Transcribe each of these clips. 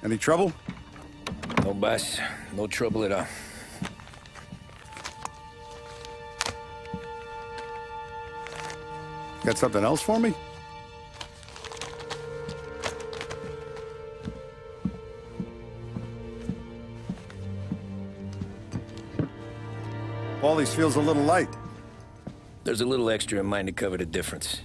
Any trouble? No, boss. No trouble at all. Got something else for me? Paulie's feels a little light. There's a little extra in mine to cover the difference.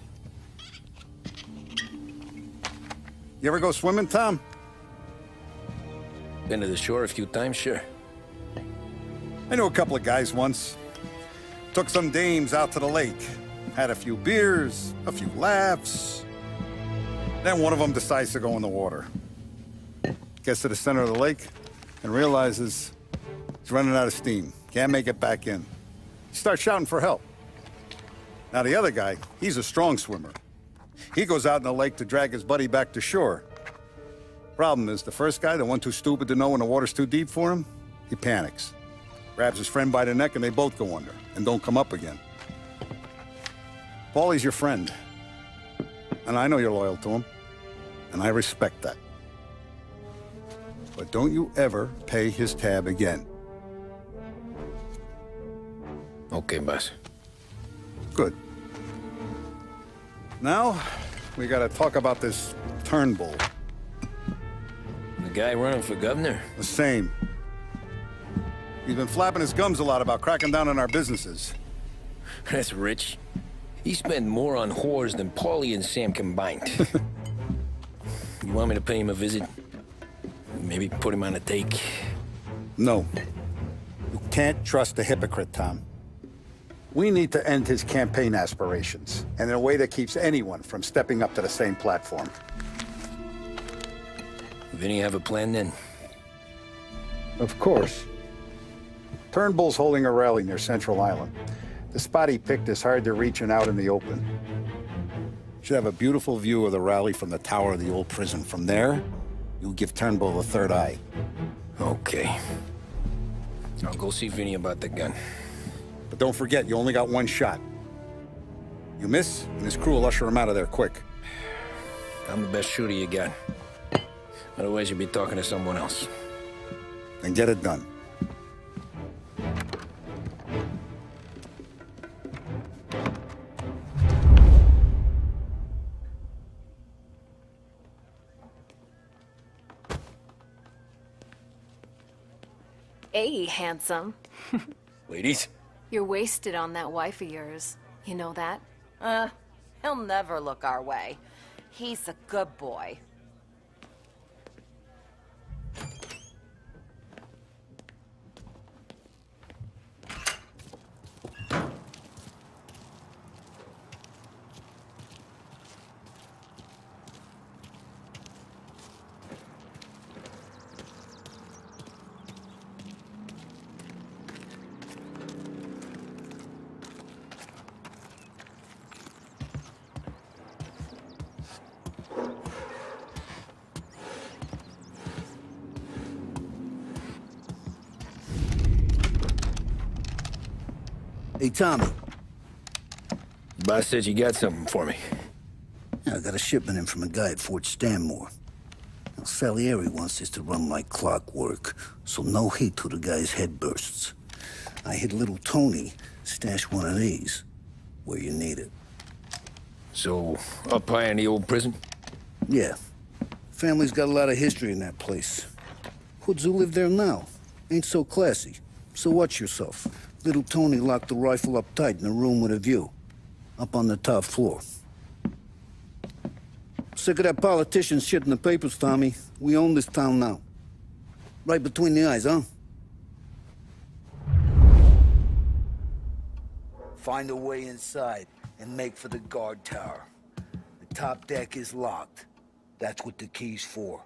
You ever go swimming, Tom? Been to the shore a few times, sure. I knew a couple of guys once. Took some dames out to the lake. Had a few beers, a few laughs. Then one of them decides to go in the water. Gets to the center of the lake and realizes he's running out of steam. Can't make it back in. He starts shouting for help. Now the other guy, he's a strong swimmer. He goes out in the lake to drag his buddy back to shore. Problem is, the first guy, the one too stupid to know when the water's too deep for him, he panics. Grabs his friend by the neck and they both go under and don't come up again. Paulie's your friend. And I know you're loyal to him. And I respect that. But don't you ever pay his tab again. Okay, boss. Good. Now, we gotta talk about this Turnbull. The guy running for governor? The same. He's been flapping his gums a lot about cracking down on our businesses. That's rich. He spent more on whores than Paulie and Sam combined. You want me to pay him a visit? Maybe put him on a take? No. You can't trust a hypocrite, Tom. We need to end his campaign aspirations, and in a way that keeps anyone from stepping up to the same platform. Vinny have a plan then? Of course. Turnbull's holding a rally near Central Island. The spot he picked is hard to reach and out in the open. Should have a beautiful view of the rally from the tower of the old prison. From there, you'll give Turnbull the third eye. Okay. I'll go see Vinny about the gun. But don't forget, you only got one shot. You miss, and his crew will usher him out of there quick. I'm the best shooter you got. Otherwise, you'll be talking to someone else. Then get it done. Hey, handsome. Ladies? You're wasted on that wife of yours. You know that? He'll never look our way. He's a good boy. Hey, Tommy. Boss said you got something for me. Yeah, I got a shipment in from a guy at Fort Stanmore. Now, Salieri wants this to run like clockwork, so no heat till the guy's head bursts. I hit little Tony, stash one of these, where you need it. So, up high in the old prison? Yeah. Family's got a lot of history in that place. Hoods who live there now. Ain't so classy. So watch yourself. Little Tony locked the rifle up tight in a room with a view. Up on the top floor. Sick of that politician shit in the papers, Tommy. We own this town now. Right between the eyes, huh? Find a way inside and make for the guard tower. The top deck is locked. That's what the key's for.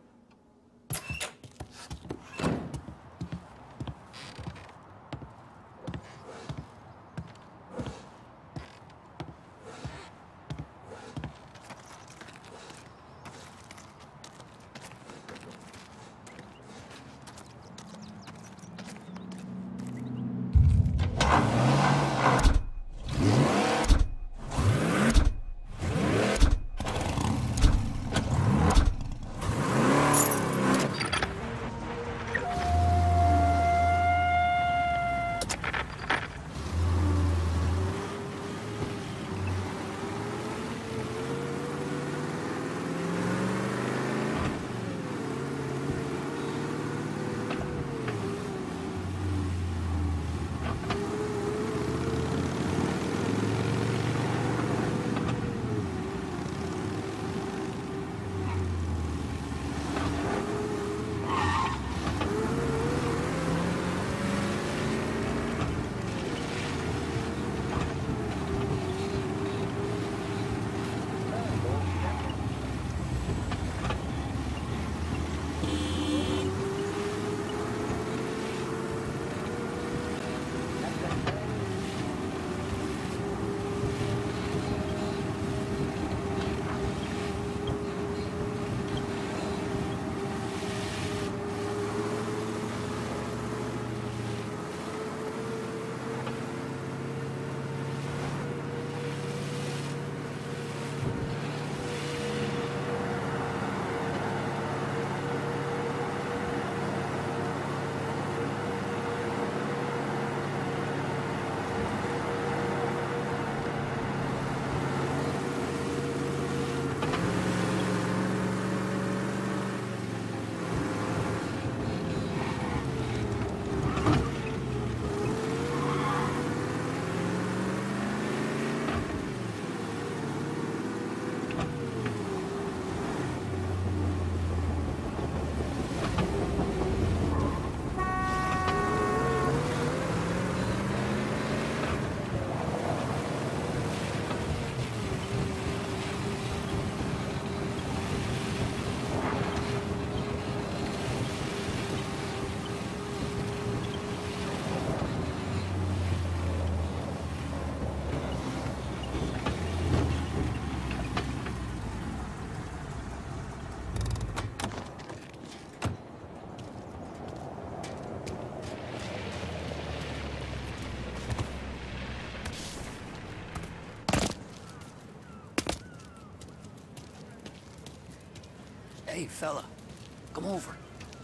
Hey, fella. Come over.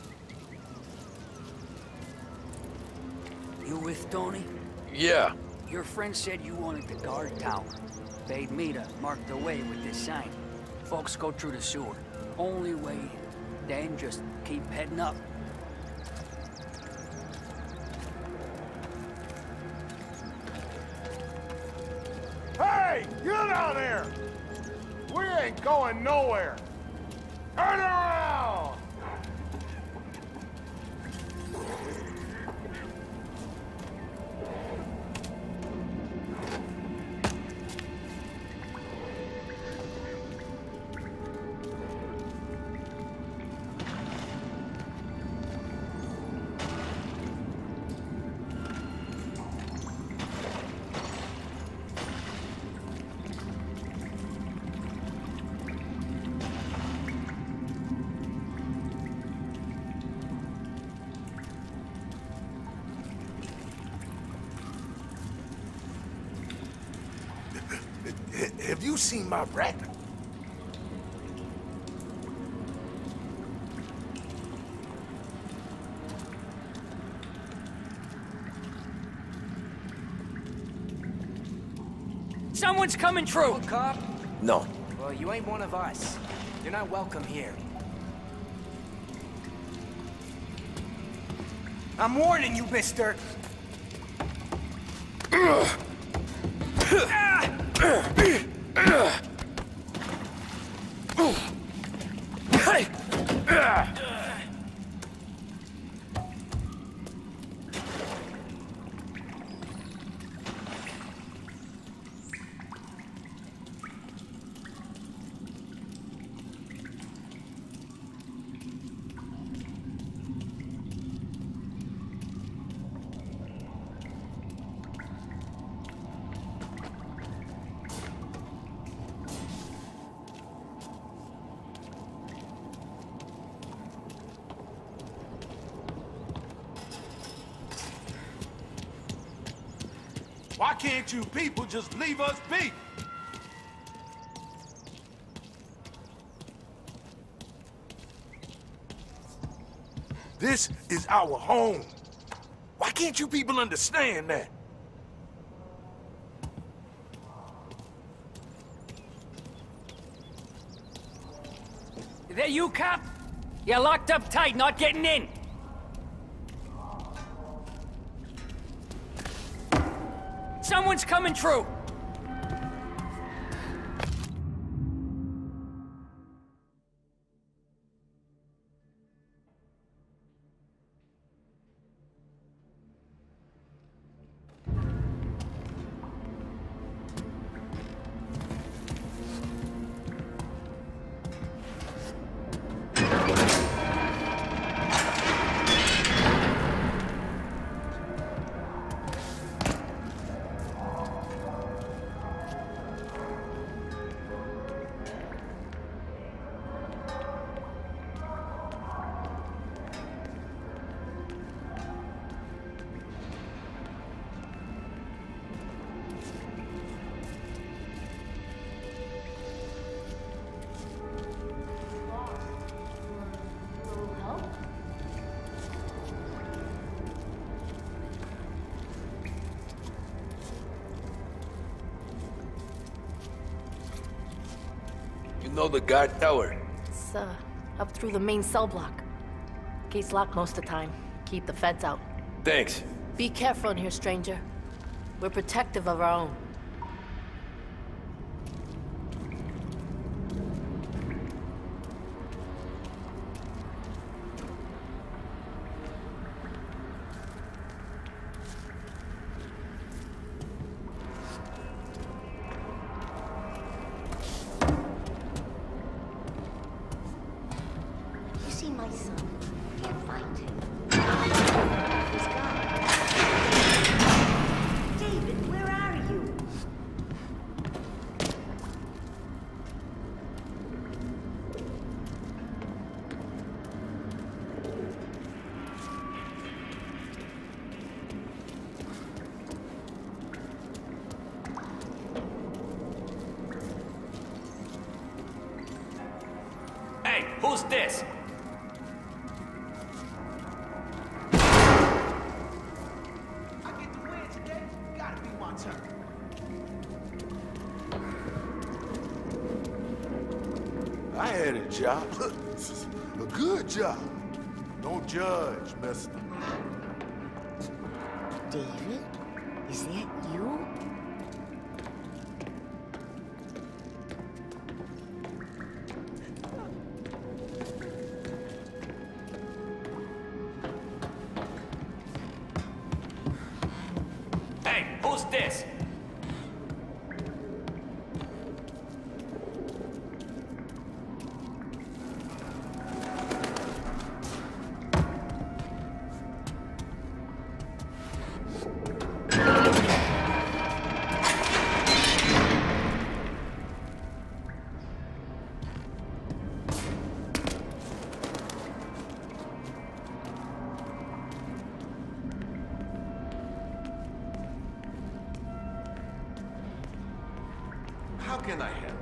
You with Tony? Yeah. Your friend said you wanted the guard tower. Paid me to mark the way with this sign. Folks go through the sewer. Only way in. Then just keep heading up. Hey, you down there! We ain't going nowhere! Turn around! Have you seen my rat? Someone's coming through! Cop? No. Well, you ain't one of us. You're not welcome here. I'm warning you, mister! Why can't you people just leave us be? This is our home. Why can't you people understand that? Is that you, cop? You're locked up tight, not getting in. Someone's coming through. You know the guard tower? It's, up through the main cell block. Gate's locked most of the time. Keep the feds out. Thanks. Be careful in here, stranger. We're protective of our own. You see my son? Can't find him. He's gone. David, where are you? who's this? I get the win today. Gotta be my turn. I had a job. A good job. Don't judge, mister. David? Is that you? Hey, who's this? How can I help?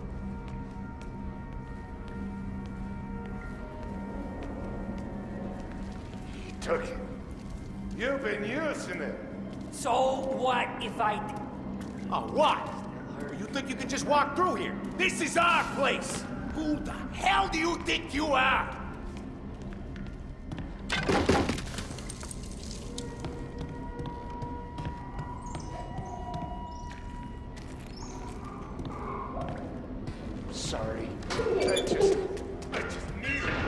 He took it. You've been using it. So what if I... Oh, what? You think you can just walk through here? This is our place. Who the hell do you think you are? Sorry. I just need it.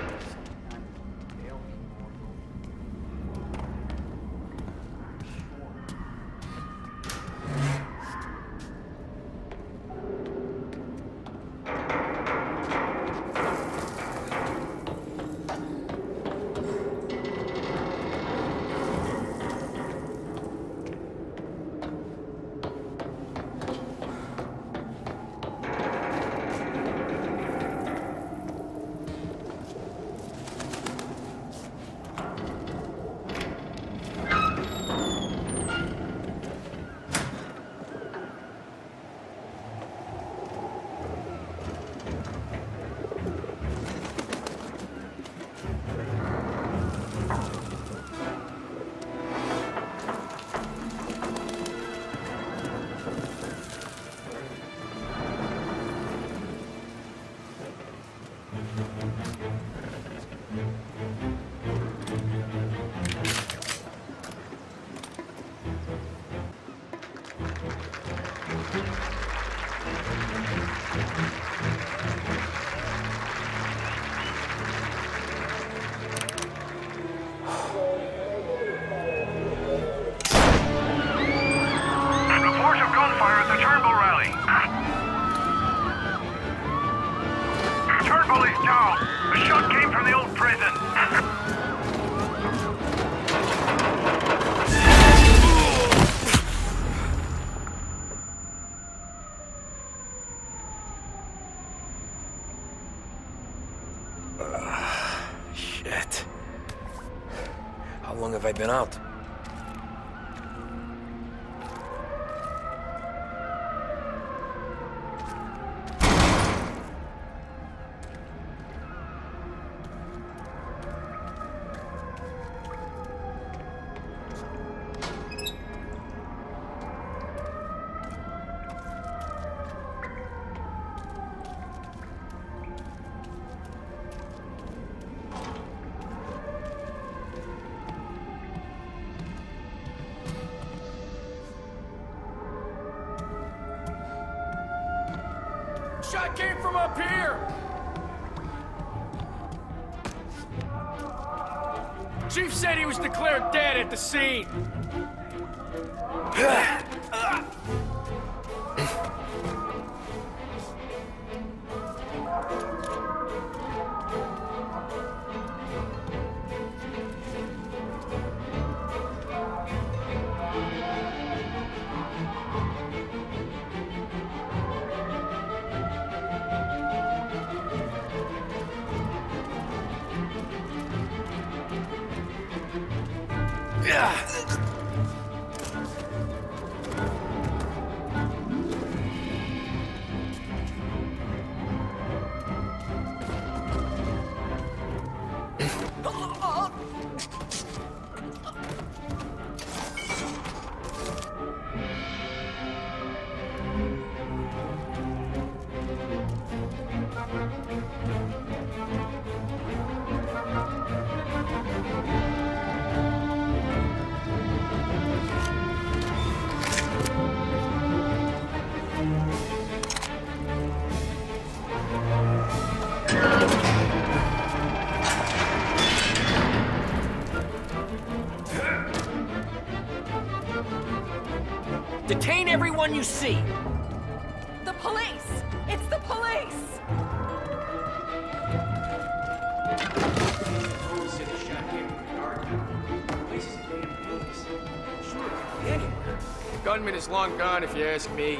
Shit. How long have I been out? Shot came from up here! Chief said he was declared dead at the scene. gun you see. The police! It's the police! Gunman is long gone, if you ask me.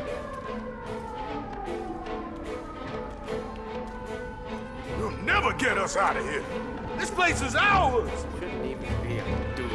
You'll never get us out of here. This place is ours. Shouldn't even be a dude.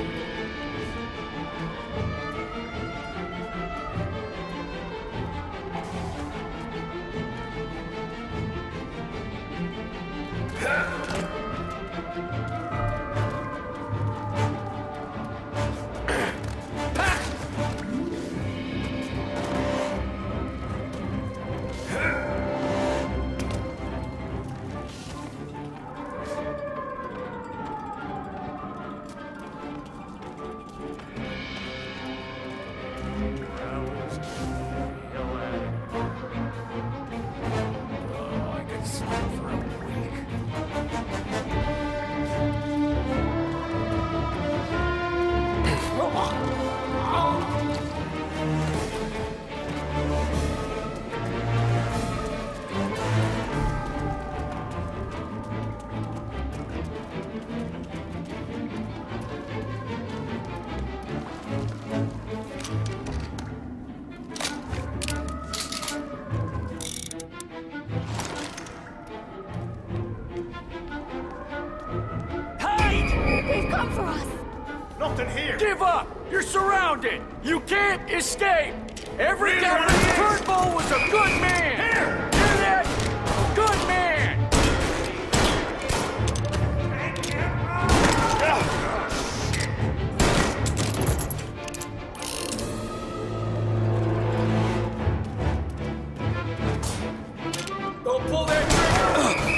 Give up! You're surrounded! You can't escape! Every guy in Turnbull was a good man! Here! Hear that? Good man! Don't pull that trigger!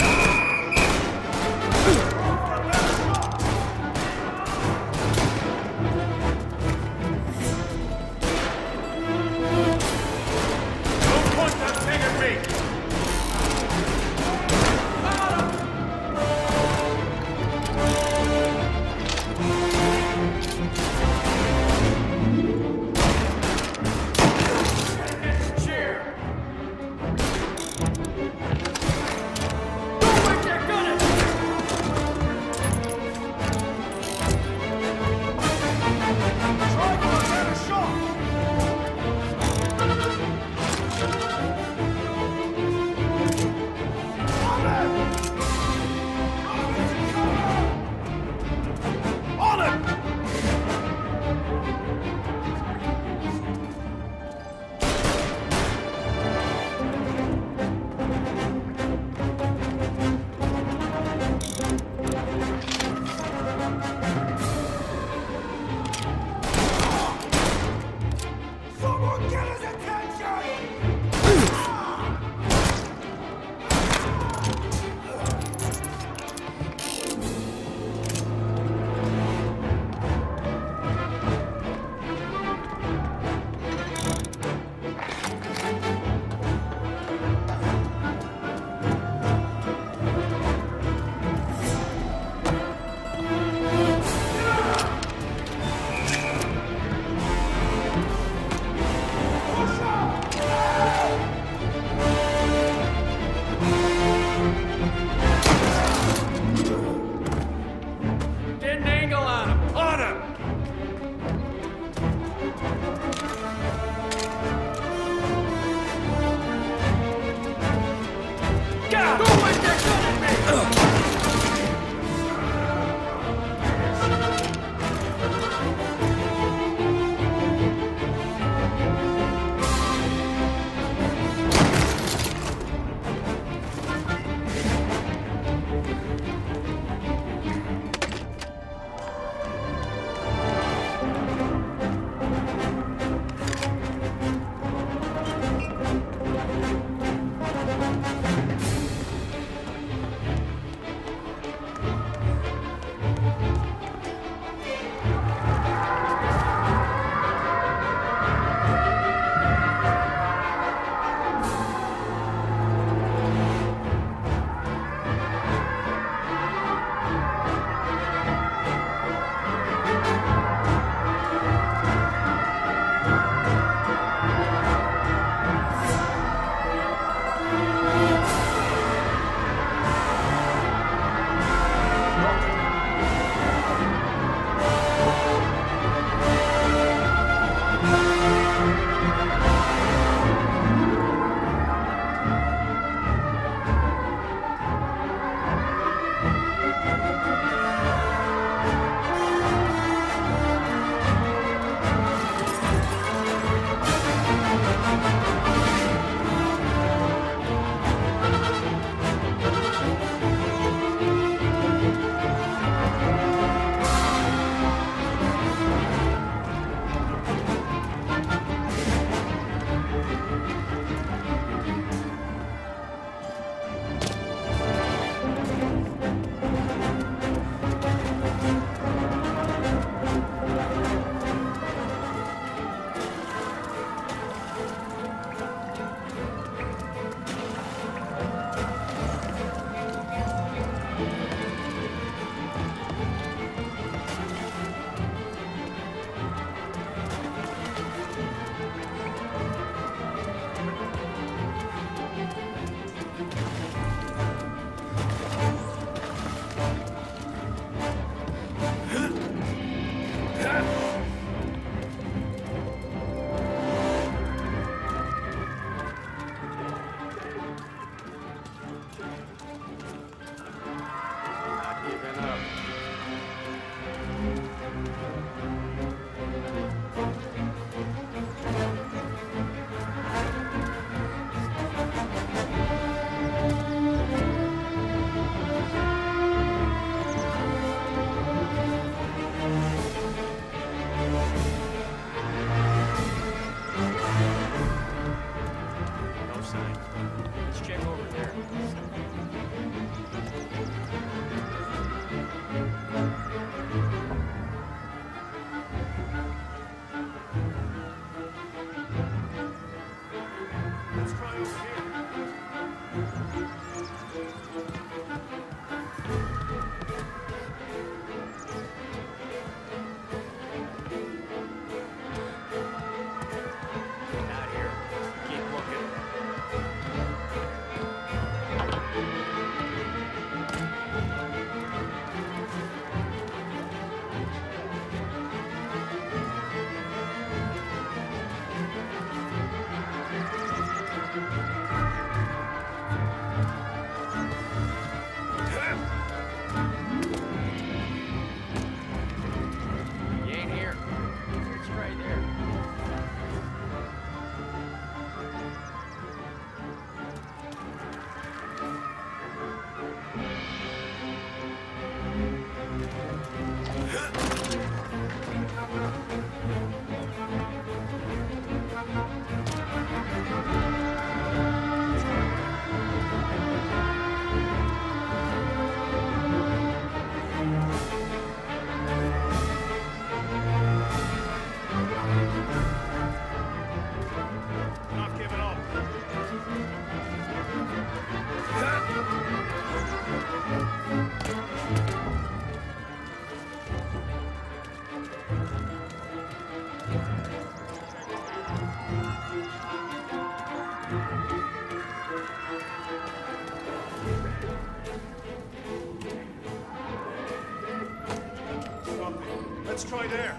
Let's try there.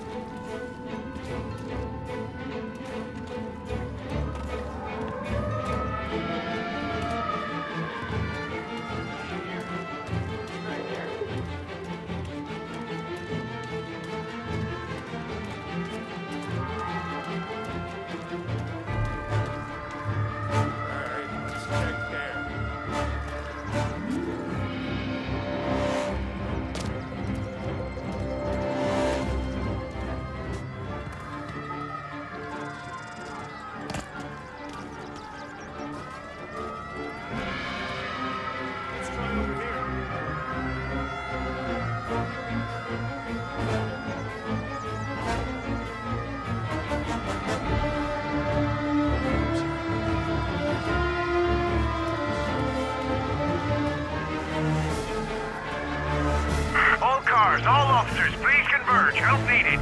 All officers, please converge. Help needed.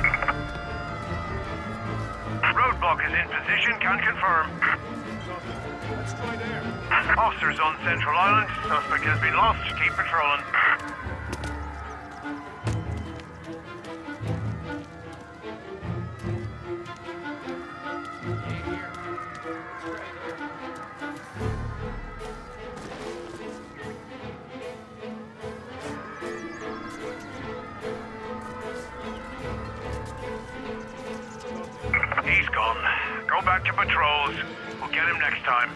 Roadblock is in position. Can confirm. Let's try there. Officers on Central Island. Suspect has been lost. Keep patrolling. He's gone. Go back to patrols. We'll get him next time.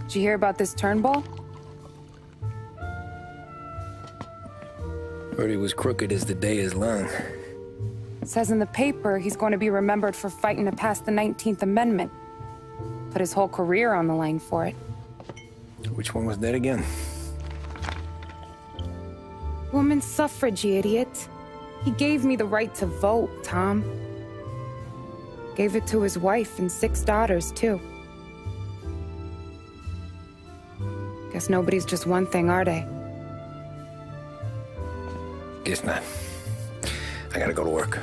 Did you hear about this Turnbull? Heard he was crooked as the day is long. It says in the paper he's going to be remembered for fighting to pass the 19th Amendment. Put his whole career on the line for it. Which one was that again? Women's suffrage, you idiot. He gave me the right to vote, Tom. Gave it to his wife and 6 daughters, too. Guess nobody's just one thing, are they? Guess not. I gotta go to work.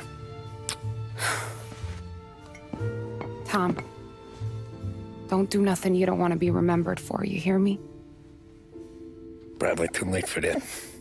Tom, don't do nothing you don't want to be remembered for, you hear me? Probably too late for that.